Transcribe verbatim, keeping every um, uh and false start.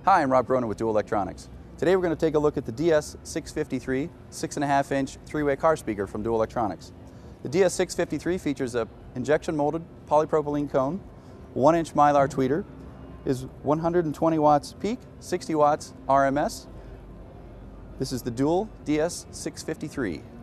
Hi, I'm Rob Cronin with Dual Electronics. Today we're going to take a look at the D S six fifty-three six point five inch three-way car speaker from Dual Electronics. The D S six fifty-three features a injection molded polypropylene cone, one inch mylar tweeter, is one hundred twenty watts peak, sixty watts R M S. This is the Dual D S six fifty-three.